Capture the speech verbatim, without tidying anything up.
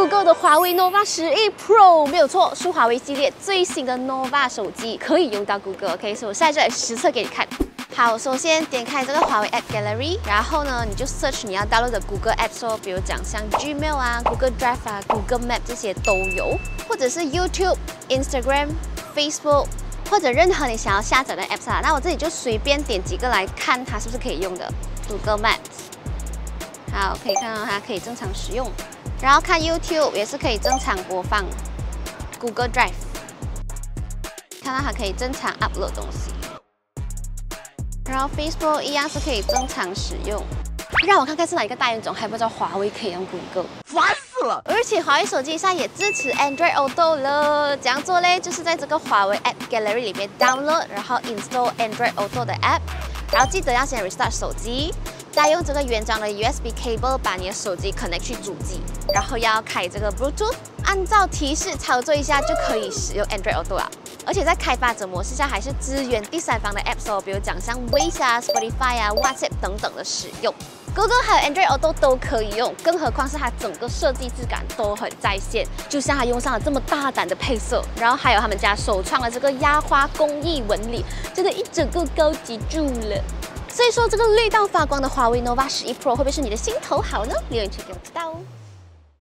Google 的华为 Nova 十一 Pro 没有错，是华为系列最新的 Nova 手机，可以用到 Google。OK， 所以我现在就来实测给你看。好，首先点开这个华为 App Gallery， 然后呢，你就 search 你要 download 的 Google Apps 哦，比如讲像 Gmail 啊、Google Drive 啊、Google Map 这些都有，或者是 YouTube、Instagram、Facebook。 或者任何你想要下载的 apps 啊，那我这里就随便点几个来看它是不是可以用的。Google Maps， 好，可以看到它可以正常使用。然后看 YouTube 也是可以正常播放。Google Drive， 看到它可以正常 upload 东西。然后 Facebook 一样是可以正常使用。让我看看是哪一个大人种还不知道华为可以用 Google， 烦死了！而且华为手机上也支持 Android Auto 了。怎样做嘞？就是在这个华为 App Gallery 里面 download， 然后 install Android Auto 的 app， 然后记得要先 restart 手机，再用这个原装的 U S B cable 把你的手机 connect 去主机，然后要开这个 Bluetooth， 按照提示操作一下就可以使用 Android Auto 了。 而且在开发者模式下，还是支援第三方的 apps 哦，比如讲像 Waze 啊、Spotify 啊、WhatsApp 等等的使用。Google 还有 Android Auto 都可以用，更何况是它整个设计质感都很在线，就像它用上了这么大胆的配色，然后还有他们家首创的这个压花工艺纹理，真的一整个高级住了。所以说，这个绿到发光的华为 Nova 十一 Pro 会不会是你的心头好呢？留言区给我知道哦。